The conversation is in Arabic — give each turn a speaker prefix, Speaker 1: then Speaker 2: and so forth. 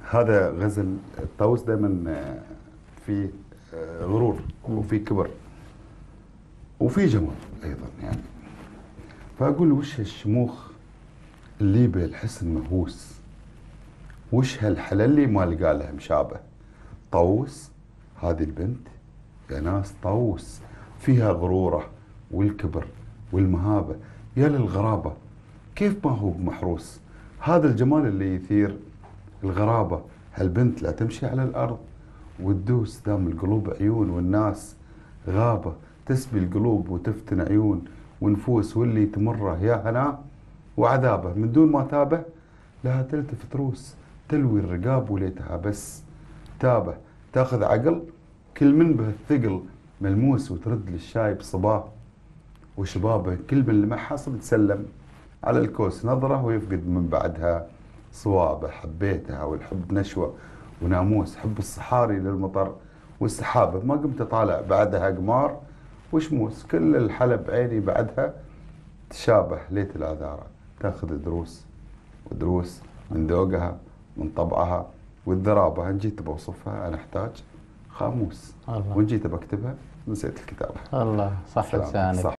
Speaker 1: هذا غزل الطاووس دائما في غرور وفي كبر وفي جمال ايضا يعني. فاقول وش هالشموخ اللي بالحسن مهووس، وش هالحلا اللي ما لقى لها مشابه. طاووس هذه البنت يا ناس طاووس، فيها غروره والكبر والمهابه، يا للغرابه كيف ما هو محروس. هذا الجمال اللي يثير الغرابه، هالبنت لا تمشي على الارض وتدوس دام القلوب عيون والناس غابة، تسبي القلوب وتفتن عيون ونفوس، واللي تمره يا هنا وعذابه من دون ما تابه لها تلتفت روس، تلوي الرقاب وليتها بس تابه، تاخذ عقل كل من به الثقل ملموس، وترد للشايب صباه وشبابه، كل من لمحها صرت تسلم على الكوس نظره ويفقد من بعدها صوابه. حبيتها والحب نشوة وناموس، حب الصحاري للمطر والسحابة، ما قمت أطالع بعدها قمار وشموس، كل الحلب عيني بعدها تشابه. ليت العذارى تاخذ دروس ودروس من ذوقها من طبعها والذرابة. إن جيت بوصفها أنا أحتاج خاموس،
Speaker 2: الله
Speaker 1: وإن جيت بكتبها نسيت الكتابة.
Speaker 2: الله، صح
Speaker 1: سلام
Speaker 2: لسانك.
Speaker 1: صح.